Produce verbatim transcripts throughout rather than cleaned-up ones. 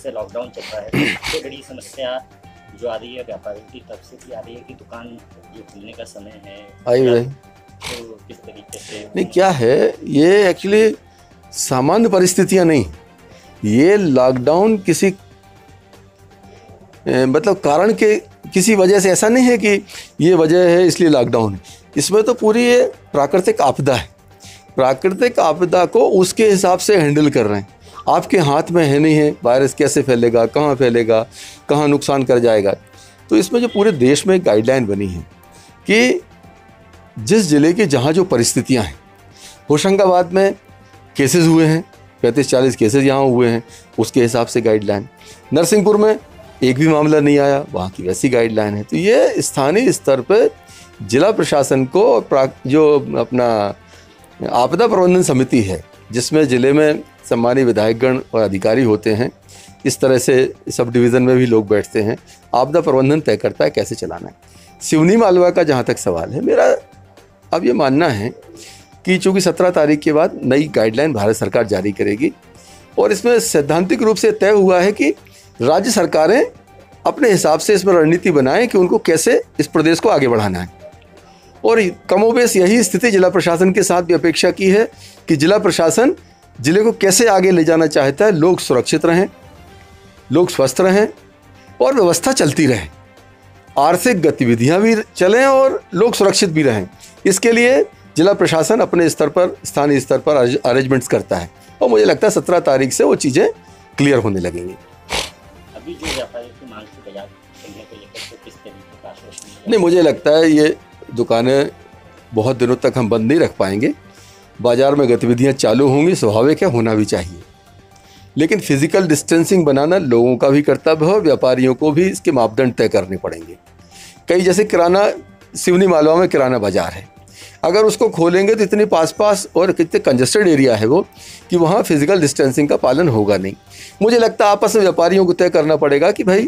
से लॉकडाउन चल रहा है तो सबसे बड़ी समस्या जो आ रही है व्यापारियों की तरफ से भी आ रही है कि दुकान जो खुलने का समय है आई रही तो किस तरीके से नहीं, क्या है ये एक्चुअली सामान्य परिस्थितियां नहीं, ये लॉकडाउन किसी ए, मतलब कारण के किसी वजह से ऐसा नहीं है कि ये वजह है इसलिए लॉकडाउन है। इसमें तो पूरी ये प्राकृतिक आपदा है, प्राकृतिक आपदा को उसके हिसाब से हैंडल कर रहे हैं। आपके हाथ में है नहीं है वायरस कैसे फैलेगा, कहाँ फैलेगा, कहाँ नुकसान कर जाएगा। तो इसमें जो पूरे देश में गाइडलाइन बनी है कि जिस ज़िले के जहाँ जो परिस्थितियाँ हैं, होशंगाबाद में केसेस हुए हैं, पैंतीस चालीस केसेस यहाँ हुए हैं, उसके हिसाब से गाइडलाइन। नरसिंहपुर में एक भी मामला नहीं आया, वहाँ की वैसी गाइडलाइन है। तो ये स्थानीय स्तर पर जिला प्रशासन को जो अपना आपदा प्रबंधन समिति है, जिसमें ज़िले में सम्मानीय विधायकगण और अधिकारी होते हैं, इस तरह से सब डिवीज़न में भी लोग बैठते हैं, आपदा प्रबंधन तय करता है कैसे चलाना है। सिवनी मालवा का जहाँ तक सवाल है, मेरा अब ये मानना है कि चूँकि सत्रह तारीख के बाद नई गाइडलाइन भारत सरकार जारी करेगी और इसमें सैद्धांतिक रूप से तय हुआ है कि राज्य सरकारें अपने हिसाब से इसमें रणनीति बनाएं कि उनको कैसे इस प्रदेश को आगे बढ़ाना है। और कमोबेश यही स्थिति जिला प्रशासन के साथ भी अपेक्षा की है कि जिला प्रशासन जिले को कैसे आगे ले जाना चाहता है। लोग सुरक्षित रहें, लोग स्वस्थ रहें और व्यवस्था चलती रहे, आर्थिक गतिविधियां भी चलें और लोग सुरक्षित भी रहें। इसके लिए जिला प्रशासन अपने स्तर पर, स्थानीय स्तर पर अरेंजमेंट्स करता है और मुझे लगता है सत्रह तारीख से वो चीज़ें क्लियर होने लगेंगी। अभी जो व्यापारियों की मांग की बाजार करने को लेकर तो किस तरीके का आश्वासन? नहीं, मुझे लगता है ये दुकानें बहुत दिनों तक हम बंद नहीं रख पाएंगे। बाज़ार में गतिविधियां चालू होंगी, स्वाभाविक है, होना भी चाहिए, लेकिन फिजिकल डिस्टेंसिंग बनाना लोगों का भी कर्तव्य है और व्यापारियों को भी इसके मापदंड तय करने पड़ेंगे। कई जैसे किराना, सिवनी मालवा में किराना बाज़ार है, अगर उसको खोलेंगे तो इतनी पास पास और कितने कंजेस्टेड एरिया है वो कि वहाँ फिजिकल डिस्टेंसिंग का पालन होगा नहीं। मुझे लगता है आपस में व्यापारियों को तय करना पड़ेगा कि भाई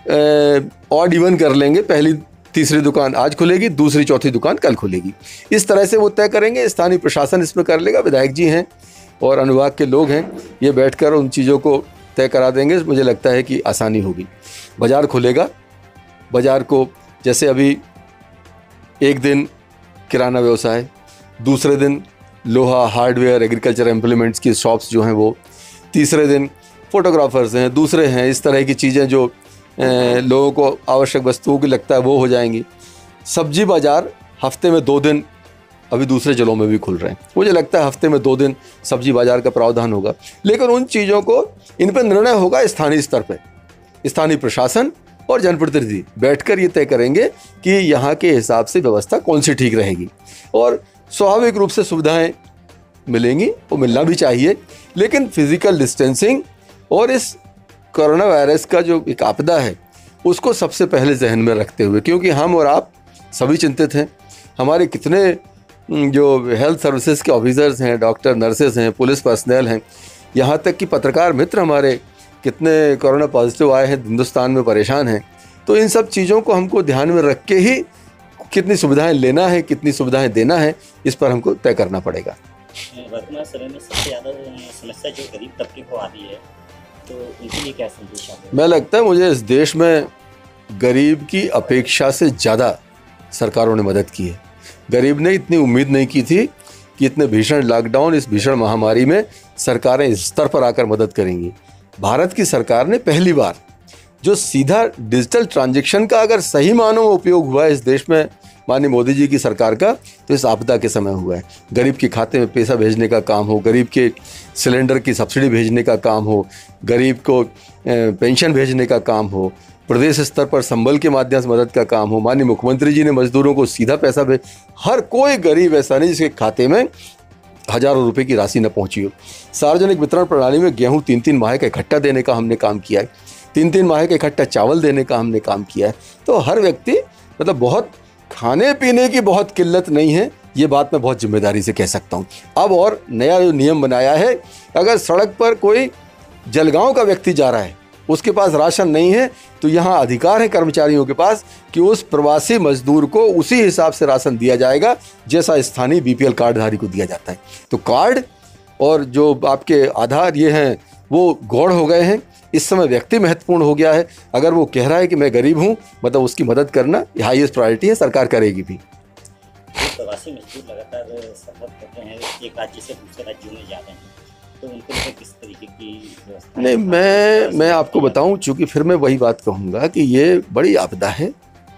ऑड इवन कर लेंगे, पहली तीसरी दुकान आज खुलेगी, दूसरी चौथी दुकान कल खुलेगी, इस तरह से वो तय करेंगे। स्थानीय प्रशासन इसमें कर लेगा, विधायक जी हैं और अनुभाग के लोग हैं, ये बैठकर उन चीज़ों को तय करा देंगे। मुझे लगता है कि आसानी होगी। बाज़ार खुलेगा, बाज़ार को जैसे अभी एक दिन किराना व्यवसाय, दूसरे दिन लोहा, हार्डवेयर, एग्रीकल्चर इम्प्लीमेंट्स की शॉप्स जो हैं वो, तीसरे दिन फोटोग्राफर्स हैं, दूसरे हैं, इस तरह की चीज़ें जो ए, लोगों को आवश्यक वस्तुओं की लगता है वो हो जाएंगी। सब्जी बाज़ार हफ्ते में दो दिन अभी दूसरे जिलों में भी खुल रहे हैं, मुझे लगता है हफ्ते में दो दिन सब्जी बाज़ार का प्रावधान होगा। लेकिन उन चीज़ों को, इन पर निर्णय होगा स्थानीय स्तर पर। स्थानीय प्रशासन और जनप्रतिनिधि बैठकर ये तय करेंगे कि यहाँ के हिसाब से व्यवस्था कौन सी ठीक रहेगी और स्वाभाविक रूप से सुविधाएं मिलेंगी, वो मिलना भी चाहिए। लेकिन फिजिकल डिस्टेंसिंग और इस कोरोना वायरस का जो एक आपदा है उसको सबसे पहले जहन में रखते हुए, क्योंकि हम और आप सभी चिंतित हैं, हमारे कितने जो हेल्थ सर्विसेज के ऑफिसर्स हैं, डॉक्टर, नर्सेज हैं, पुलिस पर्सनल हैं, यहाँ तक कि पत्रकार मित्र हमारे कितने कोरोना पॉजिटिव आए हैं, हिंदुस्तान में परेशान हैं। तो इन सब चीज़ों को हमको ध्यान में रख के ही कितनी सुविधाएं लेना है, कितनी सुविधाएं देना है, इस पर हमको तय करना पड़ेगा। वर्तमान समय में सबसे ज़्यादा समस्या जो गरीब तबके को आ रही है, तो उनके लिए क्या संदेश आता है? मैं लगता है मुझे इस देश में गरीब की अपेक्षा से ज़्यादा सरकारों ने मदद की है। गरीब ने इतनी उम्मीद नहीं की थी कि इतने भीषण लॉकडाउन, इस भीषण महामारी में सरकारें इस स्तर पर आकर मदद करेंगी। भारत की सरकार ने पहली बार जो सीधा डिजिटल ट्रांजैक्शन का अगर सही मानों में उपयोग हुआ है इस देश में, माननीय मोदी जी की सरकार का, तो इस आपदा के समय हुआ है। गरीब के खाते में पैसा भेजने का काम हो, गरीब के सिलेंडर की सब्सिडी भेजने का काम हो, गरीब को पेंशन भेजने का काम हो, प्रदेश स्तर पर संबल के माध्यम से मदद का काम हो, माननीय मुख्यमंत्री जी ने मजदूरों को सीधा पैसा भेज, हर कोई गरीब ऐसा नहीं जिसके खाते में हजारों रुपए की राशि न पहुंची हो। सार्वजनिक वितरण प्रणाली में गेहूं तीन तीन माह का इकट्ठा देने का हमने काम किया है, तीन तीन माह का इकट्ठा चावल देने का हमने काम किया है। तो हर व्यक्ति, मतलब बहुत खाने पीने की बहुत किल्लत नहीं है, ये बात मैं बहुत जिम्मेदारी से कह सकता हूँ। अब और नया जो नियम बनाया है, अगर सड़क पर कोई जलगांव का व्यक्ति जा रहा है, उसके पास राशन नहीं है, तो यहाँ अधिकार है कर्मचारियों के पास कि उस प्रवासी मजदूर को उसी हिसाब से राशन दिया जाएगा जैसा स्थानीय बीपीएल कार्डधारी को दिया जाता है। तो कार्ड और जो आपके आधार ये हैं वो गौड़ हो गए हैं। इस समय व्यक्ति महत्वपूर्ण हो गया है। अगर वो कह रहा है कि मैं गरीब हूँ, मतलब उसकी मदद करना हाईएस्ट प्रायोरिटी है, सरकार करेगी भी। जो प्रवासी मजदूर लगातार सफर करते हैं एक राज्य से दूसरे राज्यों में जा रहे हैं, तो उनको लेकर किस तरीके की व्यवस्था? नहीं, मैं मैं आपको बताऊं, चूंकि फिर मैं वही बात कहूंगा कि ये बड़ी आपदा है।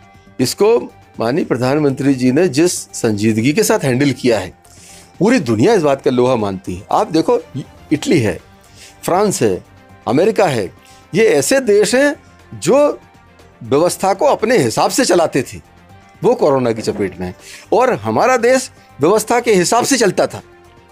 इसको माननीय प्रधानमंत्री जी ने जिस संजीदगी के साथ हैंडल किया है, पूरी दुनिया इस बात का लोहा मानती है। आप देखो, इटली है, फ्रांस है, अमेरिका है, ये ऐसे देश हैं जो व्यवस्था को अपने हिसाब से चलाते थे, वो कोरोना की चपेट में है। और हमारा देश व्यवस्था के हिसाब से चलता था,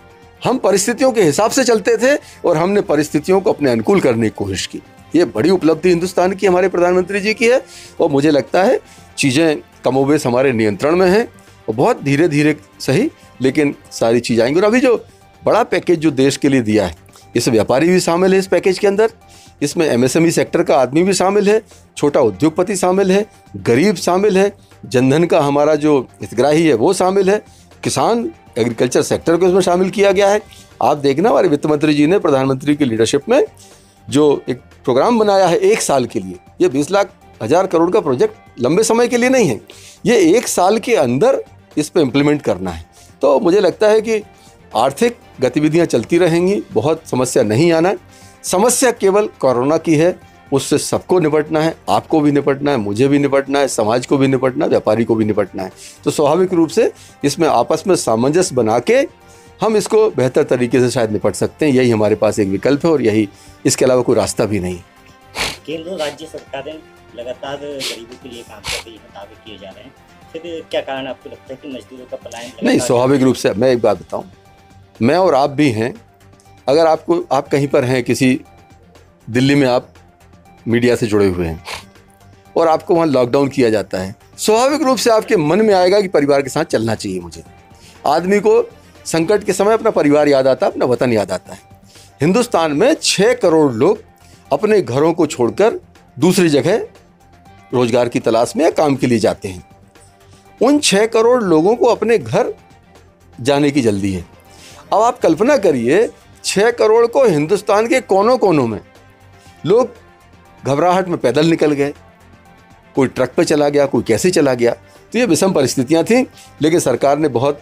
हम परिस्थितियों के हिसाब से चलते थे और हमने परिस्थितियों को अपने अनुकूल करने की कोशिश की। ये बड़ी उपलब्धि हिंदुस्तान की, हमारे प्रधानमंत्री जी की है। और मुझे लगता है चीज़ें कमोबेश हमारे नियंत्रण में हैं और बहुत धीरे धीरे सही, लेकिन सारी चीज़ आएंगी। और अभी जो बड़ा पैकेज जो देश के लिए दिया है, इसमें व्यापारी भी शामिल है इस पैकेज के अंदर, इसमें एमएसएमई सेक्टर का आदमी भी शामिल है, छोटा उद्योगपति शामिल है, गरीब शामिल है, जनधन का हमारा जो हितग्राही है वो शामिल है, किसान एग्रीकल्चर सेक्टर को इसमें शामिल किया गया है। आप देखना, हमारे वित्त मंत्री जी ने प्रधानमंत्री की लीडरशिप में जो एक प्रोग्राम बनाया है एक साल के लिए, ये बीस लाख हजार करोड़ का प्रोजेक्ट लंबे समय के लिए नहीं है, ये एक साल के अंदर इस पर इम्प्लीमेंट करना है। तो मुझे लगता है कि आर्थिक गतिविधियां चलती रहेंगी, बहुत समस्या नहीं आना। समस्या केवल कोरोना की है, उससे सबको निपटना है, आपको भी निपटना है, मुझे भी निपटना है, समाज को भी निपटना है, व्यापारी को भी निपटना है। तो स्वाभाविक रूप से इसमें आपस में सामंजस्य बना के हम इसको बेहतर तरीके से शायद निपट सकते हैं। यही हमारे पास एक विकल्प है और यही, इसके अलावा कोई रास्ता भी नहीं। केंद्र और राज्य सरकारें लगातार गरीबों के लिए काम कर रही है, दावे किए जा रहे हैं, फिर क्या कारण आपको लगता है कि मजदूरों का पलायन? नहीं, स्वाभाविक रूप से मैं एक बात बताऊं, मैं और आप भी हैं, अगर आपको आप कहीं पर हैं, किसी दिल्ली में आप मीडिया से जुड़े हुए हैं और आपको वहाँ लॉकडाउन किया जाता है, स्वाभाविक रूप से आपके मन में आएगा कि परिवार के साथ चलना चाहिए मुझे। आदमी को संकट के समय अपना परिवार याद आता है, अपना वतन याद आता है। हिंदुस्तान में छः करोड़ लोग अपने घरों को छोड़कर दूसरी जगह रोजगार की तलाश में या काम के लिए जाते हैं। उन छः करोड़ लोगों को अपने घर जाने की जल्दी है। अब आप कल्पना करिए, छः करोड़ को हिंदुस्तान के कोनों कोनों में लोग घबराहट में पैदल निकल गए, कोई ट्रक पे चला गया, कोई कैसे चला गया। तो ये विषम परिस्थितियां थीं, लेकिन सरकार ने बहुत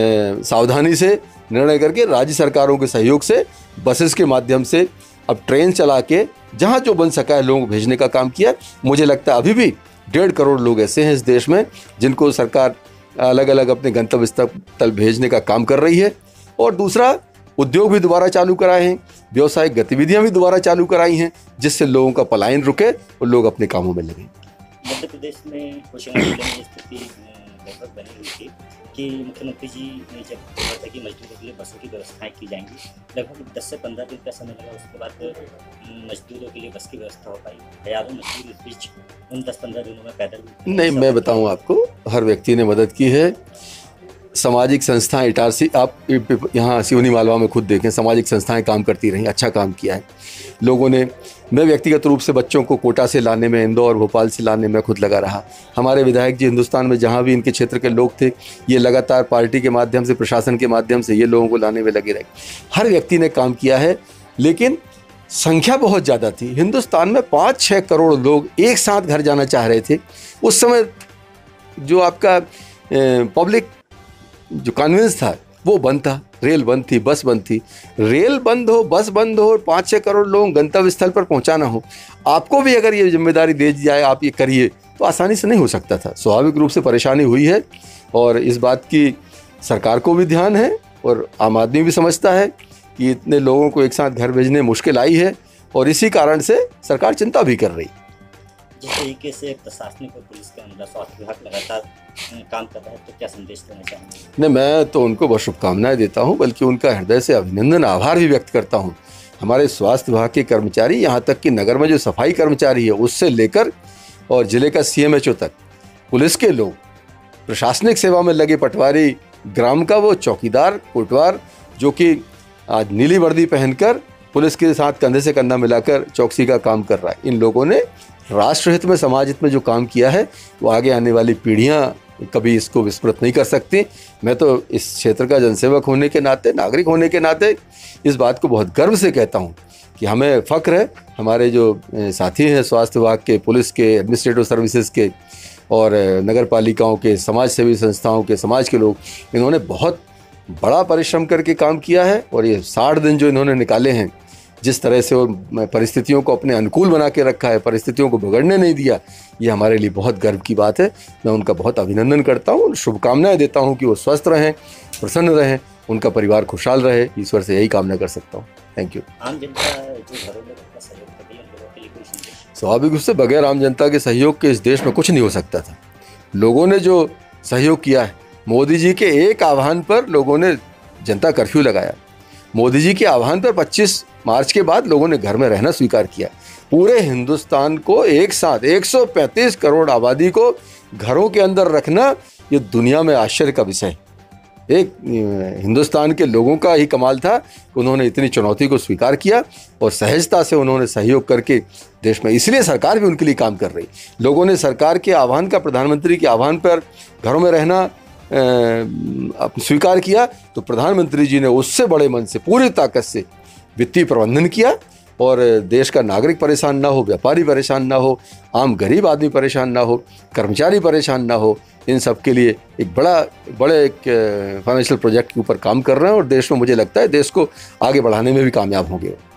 सावधानी से निर्णय करके, राज्य सरकारों के सहयोग से, बसेस के माध्यम से, अब ट्रेन चला के जहाँ जो बन सका है लोगों को भेजने का काम किया। मुझे लगता है अभी भी डेढ़ करोड़ लोग ऐसे हैं इस देश में जिनको सरकार अलग अलग अपने गंतव्य स्थल भेजने का काम कर रही है। और दूसरा, उद्योग भी दोबारा चालू कराए हैं, व्यावसायिक गतिविधियां भी दोबारा चालू कराई हैं, जिससे लोगों का पलायन रुके और लोग अपने कामों में लगे। मध्य प्रदेश में होशंगाबाद जिले में स्थिति लगभग बनी हुई थी कि मुख्यमंत्री जी ने जब कहा था कि मजदूरों के लिए बसों की व्यवस्थाएं की जाएंगी, लगभग दस से पंद्रह दिन का समय लगा। उसके बाद मजदूरों के लिए बस की व्यवस्था हो पाई। हजारों मजदूर इस बीच उन दस पंद्रह दिनों में पैदल। नहीं, मैं बताऊं आपको, हर व्यक्ति ने मदद की है। सामाजिक संस्थाएं, इटारसी, आप यहाँ सिवनी मालवा में खुद देखें, सामाजिक संस्थाएं काम करती रहीं, अच्छा काम किया है लोगों ने। मैं व्यक्तिगत रूप से बच्चों को कोटा से लाने में, इंदौर भोपाल से लाने में खुद लगा रहा। हमारे विधायक जी हिंदुस्तान में जहाँ भी इनके क्षेत्र के लोग थे, ये लगातार पार्टी के माध्यम से, प्रशासन के माध्यम से ये लोगों को लाने में लगे रहे। हर व्यक्ति ने काम किया है, लेकिन संख्या बहुत ज़्यादा थी। हिंदुस्तान में पाँच छः करोड़ लोग एक साथ घर जाना चाह रहे थे। उस समय जो आपका पब्लिक जो कन्वेंस था वो बंद था, रेल बंद थी, बस बंद थी। रेल बंद हो, बस बंद हो और पाँच छः करोड़ लोग गंतव्य स्थल पर पहुंचाना हो, आपको भी अगर ये जिम्मेदारी दे दी जाए, आप ये करिए, तो आसानी से नहीं हो सकता था। स्वाभाविक रूप से परेशानी हुई है और इस बात की सरकार को भी ध्यान है और आम आदमी भी समझता है कि इतने लोगों को एक साथ घर भेजने मुश्किल आई है और इसी कारण से सरकार चिंता भी कर रही। जिस तरीके से प्रशासनिक और पुलिस के अंदर स्वास्थ्य विभाग लगातार काम कर रहा है, तो क्या संदेश देना चाहेंगे? नहीं, मैं तो उनको बहुत शुभकामनाएं देता हूं, बल्कि उनका हृदय से अभिनंदन, आभार भी व्यक्त करता हूं। हमारे स्वास्थ्य विभाग के कर्मचारी, यहाँ तक कि नगर में जो सफाई कर्मचारी है उससे लेकर और जिले का सीएमएचओ तक, पुलिस के लोग, प्रशासनिक सेवा में लगे पटवारी, ग्राम का वो चौकीदार, कोटवार, जो कि आज नीली वर्दी पहनकर पुलिस के साथ कंधे से कंधा मिलाकर चौकसी का काम कर रहा है। इन लोगों ने राष्ट्र हित में, समाज हित में जो काम किया है, वो आगे आने वाली पीढ़ियां कभी इसको विस्मृत नहीं कर सकती। मैं तो इस क्षेत्र का जनसेवक होने के नाते, नागरिक होने के नाते इस बात को बहुत गर्व से कहता हूँ कि हमें फ़ख्र है, हमारे जो साथी हैं स्वास्थ्य विभाग के, पुलिस के, एडमिनिस्ट्रेटिव सर्विसेज के और नगर पालिकाओं के, समाज सेवी संस्थाओं के, समाज के लोग, इन्होंने बहुत बड़ा परिश्रम करके काम किया है। और ये साठ दिन जो इन्होंने निकाले हैं, जिस तरह से वो परिस्थितियों को अपने अनुकूल बना के रखा है, परिस्थितियों को बिगड़ने नहीं दिया, ये हमारे लिए बहुत गर्व की बात है। मैं उनका बहुत अभिनंदन करता हूँ, शुभकामनाएं देता हूँ कि वो स्वस्थ रहें, प्रसन्न रहें, उनका परिवार खुशहाल रहे। ईश्वर से यही कामना कर सकता हूँ। Thank you. आम जनता जो घरों में अपना सहयोग करती है, उन लोगों के लिए कोई संदेश? स्वाभाविक रूप से बगैर आम जनता के सहयोग के इस देश में कुछ नहीं हो सकता था। लोगों ने जो सहयोग किया है, मोदी जी के एक आह्वान पर लोगों ने जनता कर्फ्यू लगाया। मोदी जी के आह्वान पर पच्चीस मार्च के बाद लोगों ने घर में रहना स्वीकार किया। पूरे हिंदुस्तान को एक साथ एक सौ पैंतीस करोड़ आबादी को घरों के अंदर रखना, ये दुनिया में आश्चर्य का विषय है। एक हिंदुस्तान के लोगों का ही कमाल था कि उन्होंने इतनी चुनौती को स्वीकार किया और सहजता से उन्होंने सहयोग करके देश में, इसलिए सरकार भी उनके लिए काम कर रही। लोगों ने सरकार के आह्वान का, प्रधानमंत्री के आह्वान पर घरों में रहना स्वीकार किया, तो प्रधानमंत्री जी ने उससे बड़े मन से, पूरी ताकत से वित्तीय प्रबंधन किया और देश का नागरिक परेशान ना हो, व्यापारी परेशान ना हो, आम गरीब आदमी परेशान ना हो, कर्मचारी परेशान ना हो। इन सब के लिए एक बड़ा बड़े एक फाइनेंशियल प्रोजेक्ट के ऊपर काम कर रहे हैं और देश में, मुझे लगता है, देश को आगे बढ़ाने में भी कामयाब होंगे।